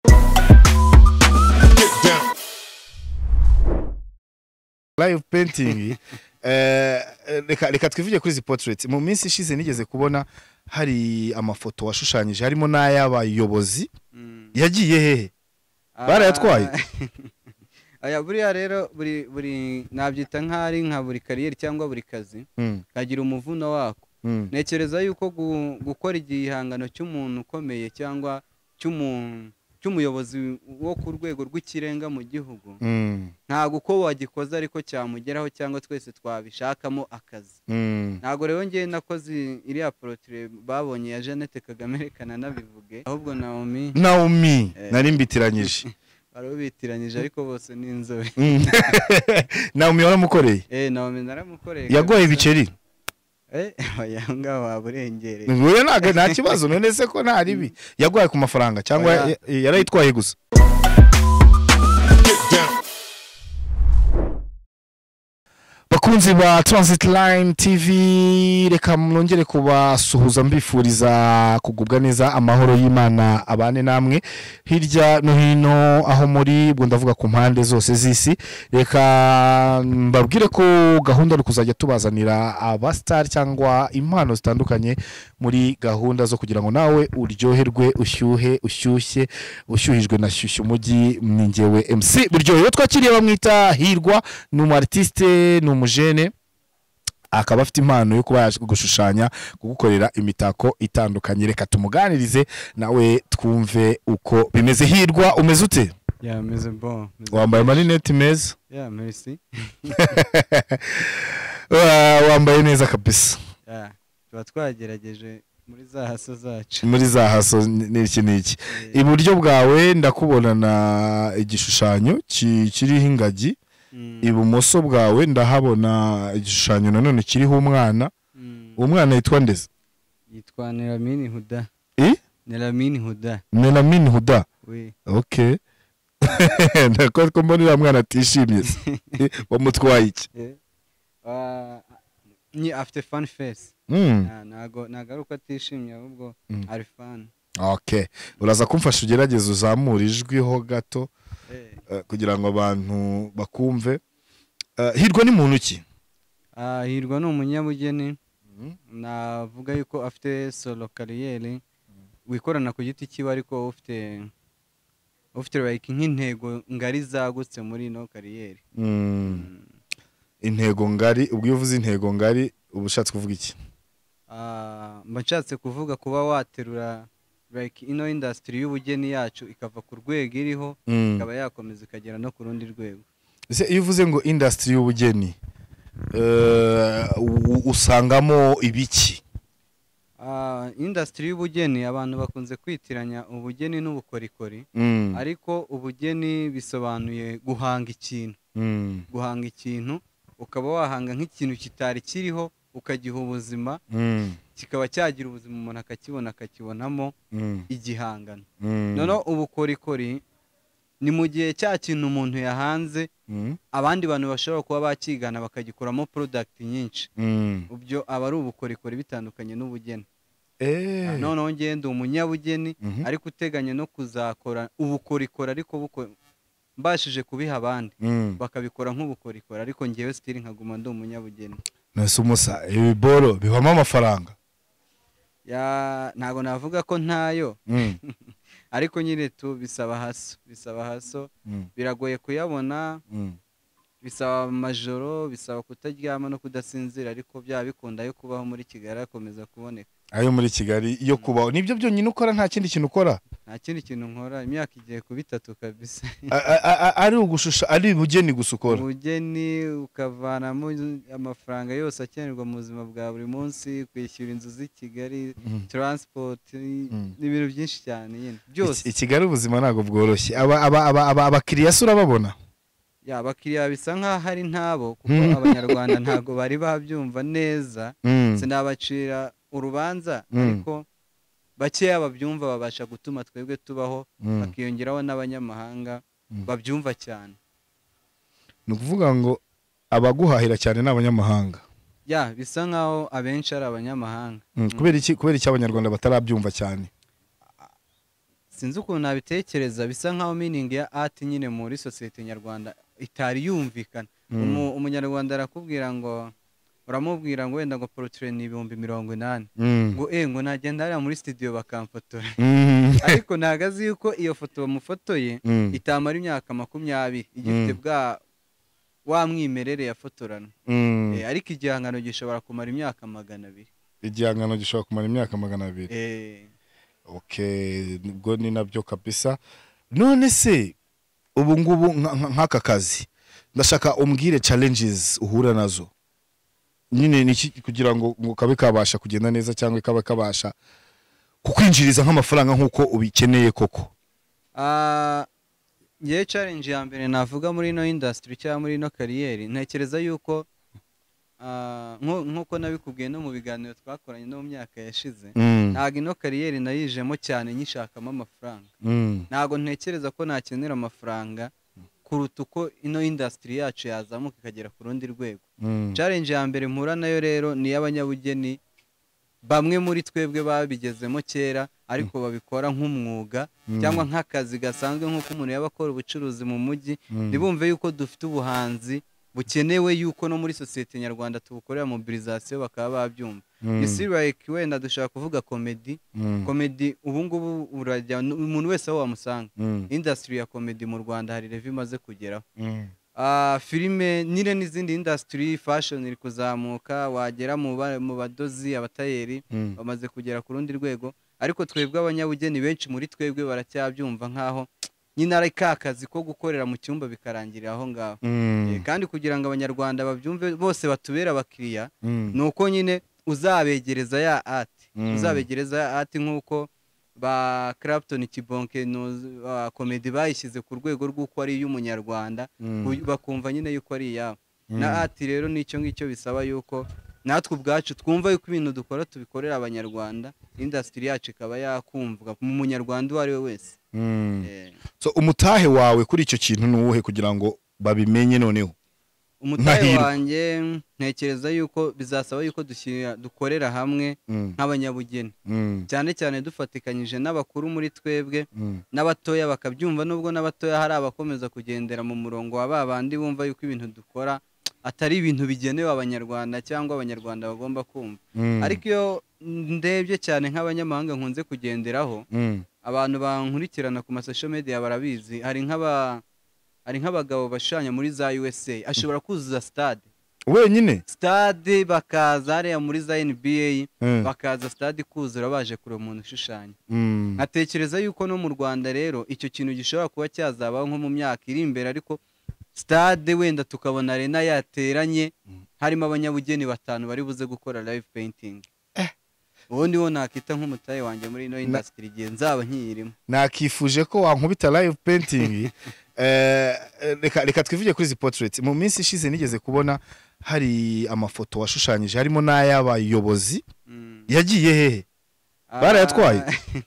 Live painting reka twivuge kuri izi portrait. Mu minsi ishize nigeze kubona hari amafoto washushanyije harimo n'ay'abayobozi yagiye hehe barayatwaye. Aya buriya rero buri nabyita nk'ari nka buri kariyeri cyangwa buri kazi kagira umuvuno wako. Nekereza yuko gukora igihangano cy'umuntu ukomeye cyangwa cy'umuyobozi wo ku rwego rw'ikirenga mu gihugu ntago uko wagikoze ariko cyamugeraho cyangwa twese twabishakamo akazi. Ntago rero ngiye nakoze iriya portrait babonye ya Jeannette Kagame rekana nabivuge ahubwo Naomi nari mbitiranyije barubitiranyije ariko bose ni inzobe. Naomi waramukoreye? Naomi naramukoreye. Yagoye ibiceri? Yanga waburengereye. Ngoya nta kibazo none se ko nta ribi. Yagoye ku mafaranga cyangwa yarayitwaye gusa? Bakunzi ba Transit Line TV reka mnongere kubasuhuza mbifuriza kugubwa neza amahoro y'Imana abane namwe hirya no hino aho muri bwo ndavuga ku mpande zose z'isi. Reka mbabwire ko gahunda ari kuzajya tubazanira abastar cyangwa impano zitandukanye muri gahunda zo kugira ngo nawe uryoherwe ushyuhijwe na Shyushyu Umujyi. Ni njyewe MC Buryohe twakiriye bamwita Hirwa, ni umartiste umujene akaba afite impano yo kuba gushushanya kugukorera imitako itandukanye. Reka tumuganirize nawe twumve uko bimeze. Hirwa umeze ute? Meze bon. Wambaye marinette meza? Merci. Wambaye neza kabisa. Tuba twagerageje muri za haso zacu. Muri za haso n'iki iburyo bwawe ndakubona na igishushanyo kiriho ingagi. Ibumoso bwawe ndahabona igishushanyo nanone kiriho umwana. Umwana yitwa ndeze? Yitwa Nelamine Huda. Nelamine Huda. Nelamine Huda? Oui. Okay. Ndako ko mbonera mwana atishimye se. Bamutwaye iki? Ni after fun face. Nagaruka atishimye ahubwo ari fun. Okay. Uraza kumfasha ugerageza uzamura ijwi ho gato kugira ngo abantu bakumve. Hirwa ni muntu ki? Hirwa ni umunyabugeni. Navuga yuko afite solo kariyeri wikorana ku giti kiwe ariko ufite like nk'intego ngari zagutse muri no kariyeri. Intego ngari, ubwo uvuze intego ngari ubushatse kuvuga iki? Mba nshatse kuvuga kuba waterura like ino industry y'ubugeni yacu ikava ku rwego iriho ikaba yakomeza ikagera no ku rundi rwego. Iyo uvuze ngo industry y'ubugeni usangamo ibiki? Industry y'ubugeni abantu bakunze kwitiranya ubugeni n'ubukorikori ariko ubugeni bisobanuye guhanga ikintu. Guhanga ikintu ukaba wahanga nk'ikintu kitari kiriho ukagiha ubuzima kikaba cyagira ubuzima umuntu akakibonamo igihangano. Noneho ubukorikori ni mu gihe cya kintu umuntu yahanze abandi bantu bashobora kuba bakigana bakagikuramo product nyinshi. Ubyo aba ari ubukorikori bitandukanye n'ubugeni. Noneho ngende umunyabugeni ariko uteganya no kuzakora ubukorikori ariko mbashije kubiha abandi bakabikora nk'ubukorikori ariko ngewe still nkaguma ndi umunyabugeni. Nase umusa ibiboro bivamo amafaranga? Ntago navuga ko ntayo ariko nyine bisaba haso biragoye kuyabona, bisaba amajoro, bisaba kutaryama no kudasinzira ariko bya bikunda yo kubaho muri Kigali akomeza kuboneka. Ayo muri Kigali yo kubaho nibyo byonyine ukora? Nta kindi kintu ukora? Nta kindi kintu nkora, imyaka igiye ku 3 kabisa. Ari ugushusha ari ubugeni gusukora? Ubugeni ukavanamo amafaranga yose akenerwa mu buzima bwa buri munsi, kwishyura inzu z'i Kigali, transport n'ibintu byinshi cyane nyine byose. I Kigali ubuzima ntago bworoshye. Abakiriya sura babona? Abakiriya bisa nkaho hari ntabo kuko abanyarwanda ntago bari babyumva neza. Sinabacira urubanza ariko bakeya babyumva babasha gutuma twebwe tubaho bakiyongeraho n'abanyamahanga babyumva cyane. Ni ukuvuga ngo abaguhahira cyane n'abanyamahanga? Bisa nkaho abenshi ari abanyamahanga. Kubera iki abanyarwanda batarabyumva cyane? sinzi ukuntu nabitekereza, bisa nkaho meaning ya art nyine muri society nyarwanda itari yumvikana. Umunyarwanda arakubwira ngo, uramubwira ngo wenda ngo portrait ni 80,000 ngo ngo nagenda hariya muri studio bakamfotora, ariko nagazi yuko iyo foto bamufotoye itamara imyaka 20 igifite bwa wa mwimerere yafotorana. Ariko igihangano gishobora kumara imyaka 200. Igihangano gishobora kumara imyaka 200. Okay, ubwo ni nabyo kabisa. None se ubu ngubu nk'aka kazi ndashaka umbwire challenges uhura nazo nyine niki kugira ngo kabe kabasha kugenda neza cyangwa kabe kabasha kukwinjiriza nk'amafaranga nk'uko ubikeneye koko. Ye challenge ya mbere navuga muri no industry cyangwa muri no career, ntekereza yuko nkuko nabikubwiye no mu biganiro twakoranye no mu myaka yashize, ntago ino career nayijemo cyane nyishakamo amafaranga. Ntago ntekereza ko nakenera amafaranga kuruta uko ino industry yacu yazamuka ikagera ku rundi rwego. Challenge ya mbere mpura nayo rero ni y'abanyabugeni, bamwe muri twebwe babigezemo kera ariko babikora nk'umwuga cyangwa nk'akazi gasanzwe nk'uko umuntu yaba akora ubucuruzi mu mujyi. Ntibumve yuko dufite ubuhanzi bukenewe yuko no muri society nyarwanda tubukorera mobilisation bakaba babyumva. Isi like wenda dushaka kuvuga comedy ubu ngubu urajya umuntu wese aho wamusanga. Industry ya comedy mu Rwanda hari level imaze kugeraho. Filime nire n'izindi industry, fashion iri kuzamuka, wagera mu badozi, abatayeri bamaze kugera ku rundi rwego, ariko twebwe abanyabugeni benshi muri twebwe baracyabyumva nkaho nyine ari kazi ko gukorera mu cyumba bikarangirira aho ngaho. Kandi kugira ngo abanyarwanda babyumve bose batubera abakiriya, nuko nyine uzabegereza ya art nkuko ba Clapton Kibonke comedy bayishyize ku rwego rw'uko ari y'umunyarwanda, bakumva nyine yuko ari yabo. Na art rero nicyo ngicyo bisaba yuko natwe ubwacu twumva yuko ibintu dukora tubikorera abanyarwanda, industry yacu ikaba yakumvwa mu munyarwanda uwo ari we wese. So umutahe wawe kuri icyo kintu nuwuhe kugira ngo babimenye noneho? Umutahe wanjye ntekereza yuko bizasaba yuko dukorera hamwe nk'abanyabugeni, cyane cyane dufatikanyije n'abakuru muri twebwe n'abatoya bakabyumva, nubwo n'abatoya hari abakomeza kugendera mu murongo wa babandi bumva yuko ibintu dukora atari ibintu bigenewe abanyarwanda cyangwa abanyarwanda bagomba kumva. Ariko iyo ndebye cyane nk'abanyamahanga nkunze kugenderaho, abantu bankurikirana ku social media barabizi, hari nk'abagabo bashanya muri za USA ashobora kuzuza stade wenyine, stade bakaza hariya muri za NBA bakaza stade kuzura baje kureba umuntu ushushanya. Natekereza yuko no mu Rwanda rero icyo kintu gishobora kuba cyazabaho nko mu myaka iri imbere, ariko stade wenda tukabona arena yateranye harimo abanyabugeni 5 bari buze gukora live painting. Ubundi wo nakita nk'umutaye wanjye muri ino industry igihe nzaba nkiyirimo. Nakifuje ko wankubita live painting. Reka twivuge kuri izi portrait. Mu minsi ishize nigeze kubona hari amafoto washushanyije harimo n'ay'abayobozi. Yagiye hehe? Barayatwaye?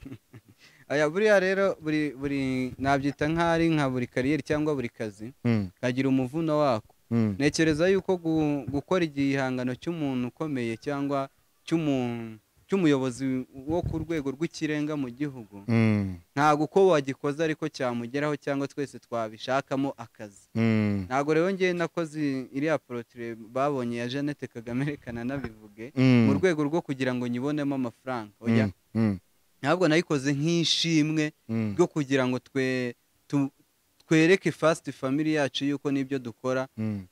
Aya buriya rero buri nabyita nk'ari nka buri career cyangwa buri kazi kagira umuvuno wako. Nekereza yuko gukora igihangano cy'umuntu ukomeye cyangwa cy'umuyobozi wo ku rwego rw'ikirenga mu gihugu, ntago uko wagikoza ariko cyamugeraho cyangwa twese twabishakamo akazi. Ntago rero ngiye nakoze iriya portrait babonye ya Jeannette Kagame rekana nabivuge mu rwego rwo kugira ngo nyibonemo amafaranga. Oya, ntabwo nayikoze nk'ishimwe ryo kugira ngo twereke Fast Family yacu yuko nibyo dukora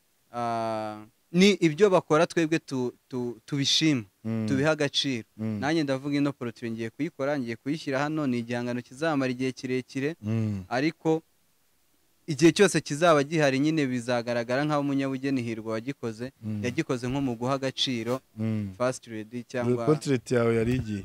ni ibyo bakora twebwe tubishima, tubiha agaciro. Nanjye ndavuga ino portrait ngiye kuyikora, ngiye kuyishyira hano, ni igihangano kizamara igihe kirekire, ariko igihe cyose kizaba gihari nyine bizagaragara nk'aho umunyabugeni Hirwa wagikoze yagikoze nko mu guha agaciro Fast Lady cyangwa portrait yawe yari igiye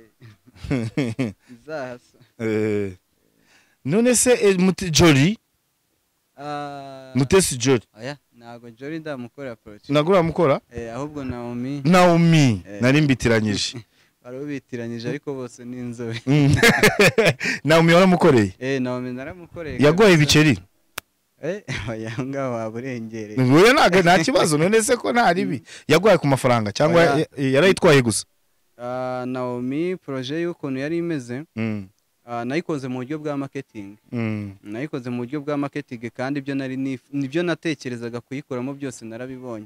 izahasa. None se Jolly Mutesi Jolly? Aya ntago Jolly ndamukorera portrait. Ntago uramukora? Ahubwo Naomi nari mbitiranyije. Barubitiranyije ariko bose ni inzobe. Naomi waramukoreye? Naomi naramukoreye. Yagoye ibiceri? Oya ngaho waburengere. Ngoya nta kibazo, none se ko nta ribi. Yagoye ku mafaranga cyangwa yarayitwaye gusa? Naomi projet y'ukuntu yari imeze, nayikoze mu buryo bwa marketing. Nayikoze mu buryo bwa marketing kandi ibyo nibyo natekerezaga kuyikoramo byose narabibonye.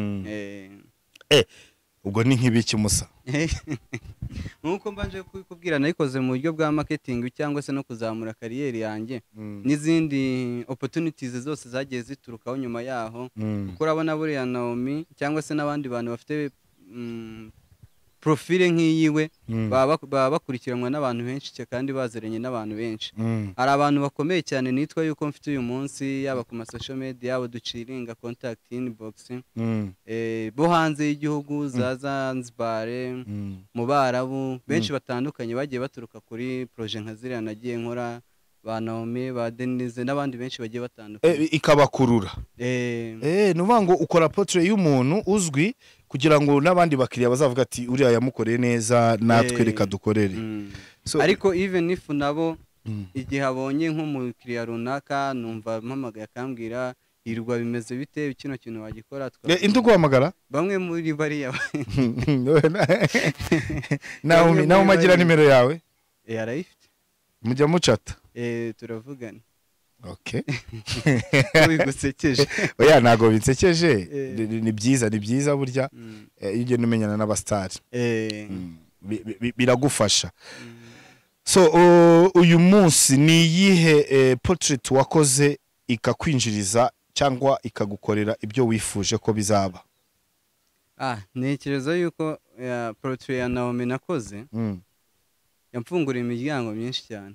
Ubwo ni nk'ibiki musa? Nkuko mbanje kubwira nayikoze mu buryo bwa marketing cyangwa se no kuzamura kariyeri yanjye n'izindi opportunities zose zagiye ziturukaho nyuma yaho. Kuko urabona buriya Naomi cyangwa se n'abandi bantu bafite profile nk'iyiwe baba bakurikiranwa n'abantu benshi kandi bazeranye n'abantu benshi. Hari abantu bakomeye cyane nitwa yuko mfite uyu munsi yaba ku social media yabo duciringa contact inbox bo hanze y'igihugu za Zanzibar mu Barabu benshi batandukanye bagiye baturuka kuri projet nka ziriya nagiye nkora, ba Naomi ba Denise n'abandi benshi bagiye batandukanye ikabakurura. Nuvuga ngo ukora portrait y'umuntu uzwi kugira ngo n'abandi bakiriya bazavuga ati uriya yamukoreye neza natwe reka dukorere. Ariko even if nabo igihe abonye nk'umukiriya runaka numva mpamagaye akambwira hirwa bimeze bite kino kintu wagikora indi guhamagara bamwe muri bariya nawe umagira nimero yawe arayifite mujya mucata turavugana. Okay. Bigusekeje. Oya ntago binsekeje, ni byiza burya iyo ugenda umenyana n'abastari biragufasha. So uyu munsi ni iyihe portrait wakoze ikakwinjiriza cyangwa ikagukorera ibyo wifuje ko bizaba? Ntekereza yuko portrait ya Naomi nakoze yamfunguriye imiryango myinshi cyane.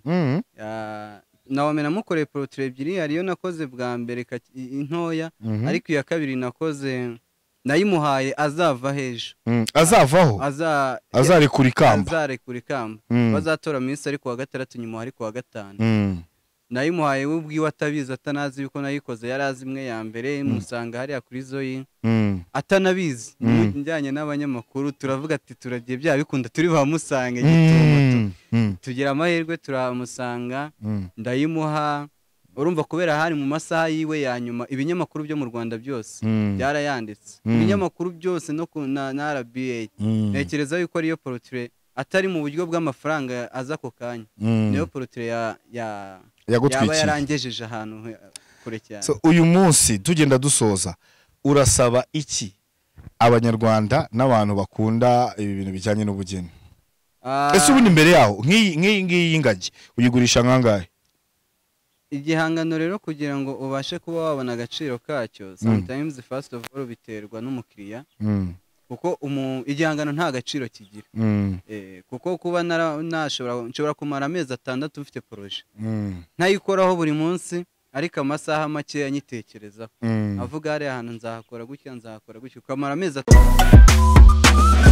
Naomi namukoreye portrait ebyiri, hariyo nakoze bwa mbere intoya ariko iya kabiri nakoze nayimuhaye azava hejo. Azavaho azarekura ikamba bazatora minsi ariko wa gatandatu nyuma ariko wa gatanu. Nayimuhaye ubwiwe atabizi atanazi yuko nayikoze yarazi imwe ya mbere musanga hariya kuri Zoyi atanabizi. Njyanye n'abanyamakuru turavuga ati turagiye bya bikunda turi bamusange gitumo tugira amahirwe turamusanga ndayimuha. Urumva kubera hari mu masaha yiwe ya nyuma ibinyamakuru byo mu Rwanda byose byarayanditse, ibinyamakuru byose no na RBA. Ntekereza yuko ariyo portrait atari mu buryo bw'amafaranga aza ko kanya, niyo portrait yaba yarangejeje ahantu kure cyane. So uyu munsi tugenda dusoza urasaba iki abanyarwanda n'abantu bakunda ibi bintu bijyanye n'ubugeni? Ese ubundi imbere yaho nk'iyi ngagi uyigurisha nkangahe? Igihangano rero kugira ngo ubashe kuba wabona agaciro kacyo sometimes first of all biterwa n'umukiriya. Kuko igihangano nta gaciro kigira. Kuko kuba nshobora kumara amezi 6 mfite projet ntayikoraho buri munsi ariko amasaha make anyitekerezaho avuga ari ahantu nzahakora gutya ukamara amezi 3